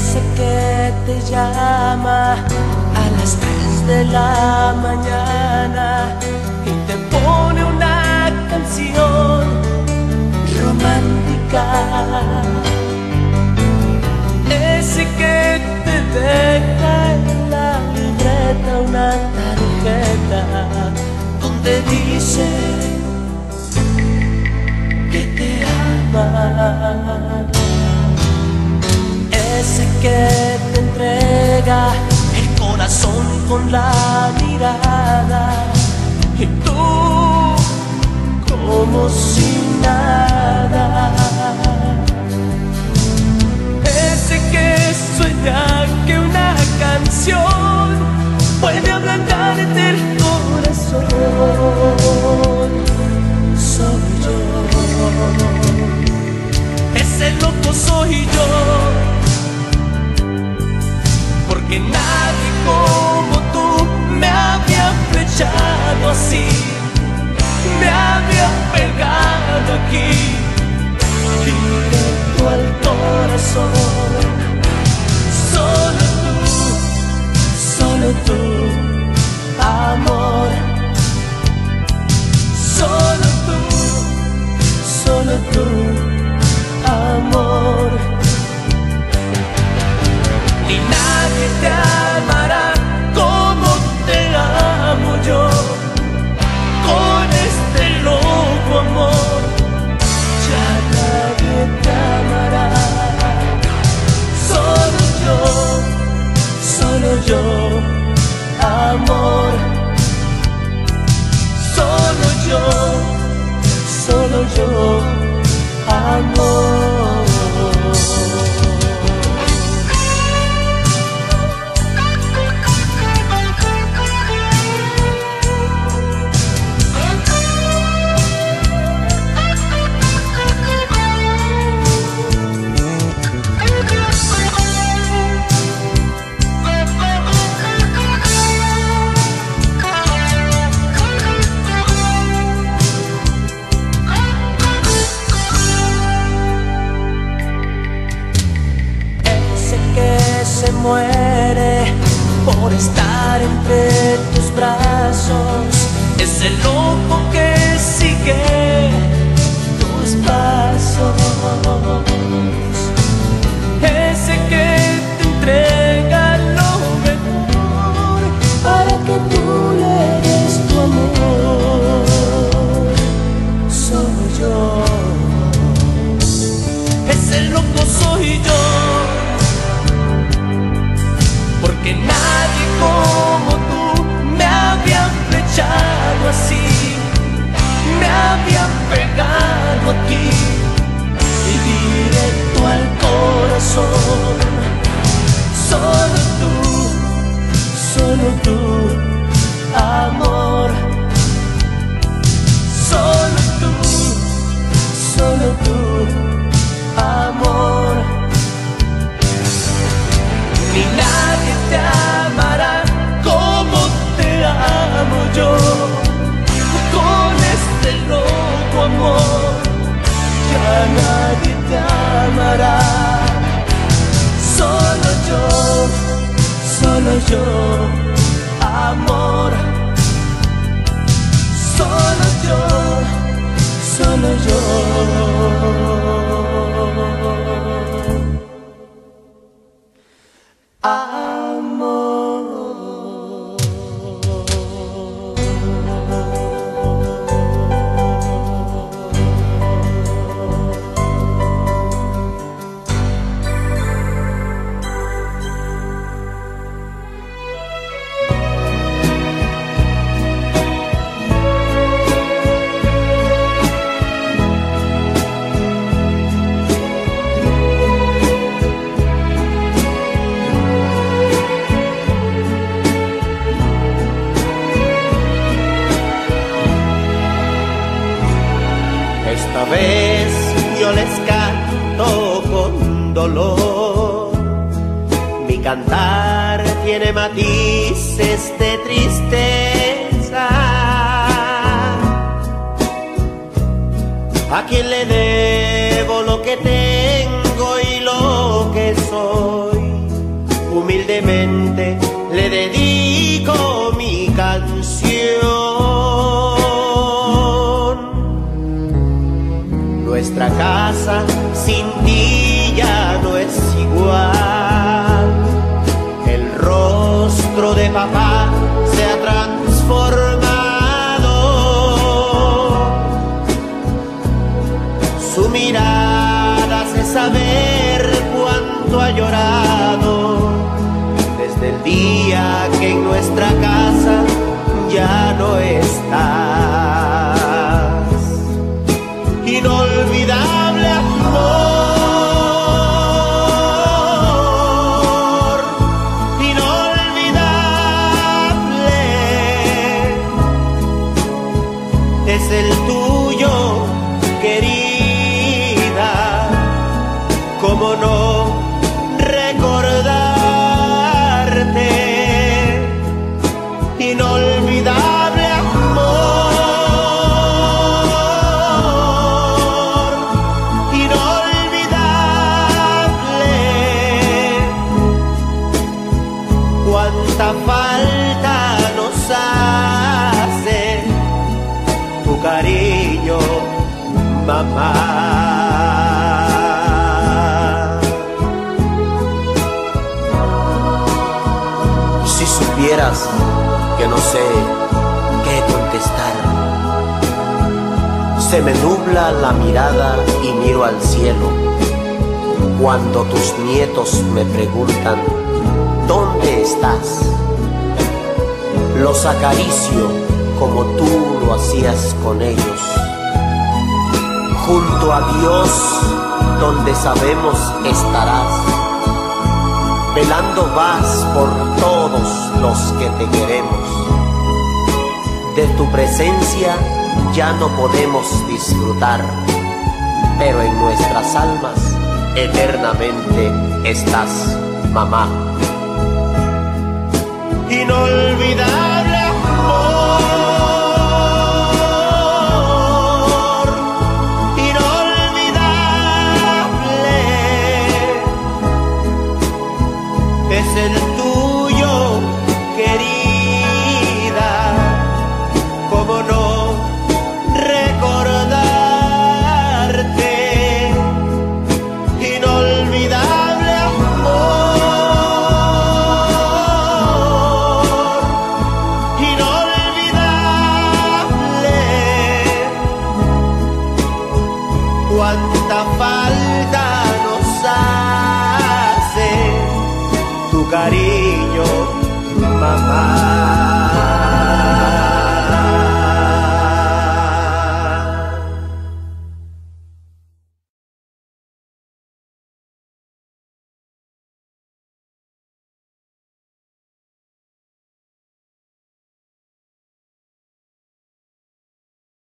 Ese que te llama a las 3 de la mañana y te pone una canción romántica. Ese que te deja en la libreta una tarjeta donde dice que te ama. Ese que te entrega el corazón con la mirada y tú como si nada. Ese que sueña que una canción puede ablandarte el corazón. Soy yo. Ese loco soy yo. Porque nadie como tú me había flechado así, me había pegado aquí, directo al corazón. Solo tú, amor. Solo tú, amor. Ni nadie te amará como te amo yo, con este loco amor. Ya nadie te amará. Solo yo, amor. Solo yo, amor. Se muere por estar entre tus brazos. Es el loco que sigue tus pasos. Ese que te entrega lo mejor para que tú le des tu amor. Soy yo. Ese loco soy yo. Porque nadie como tú me había flechado así, me había pegado aquí y directo al corazón. Solo tú, amor. Solo tú, amor. Ni nadie te amará como te amo yo, con este loco amor. Ya nadie te amará. Solo yo, amor. Solo yo, amor. Esta vez yo les canto con dolor. Mi cantar tiene matices de tristeza. ¿A quién le debo lo que tengo y lo que soy? casa sin ti ya no es igual. El rostro de papá se ha transformado, su mirada hace saber cuánto ha llorado desde el día que en nuestra casa ya no estás. Inolvidable amor, inolvidable es el tuyo, querida. ¿Cómo no recordarte? Inolvidable amor, inolvidable. Cuánta falta nos hace tu cariño, mamá. Si supieras que no sé qué contestar, se me nubla la mirada y miro al cielo cuando tus nietos me preguntan ¿dónde estás? Los acaricio como tú lo hacías con ellos, junto a Dios donde sabemos estarás. Velando vas por todos los que te queremos. De tu presencia ya no podemos disfrutar, pero en nuestras almas eternamente estás, mamá. Inolvidable amor, inolvidable es el tuyo, querida. ¿Cómo no recordarte? Inolvidable amor, inolvidable. Cuánta falta nos hace tu cariño, mamá.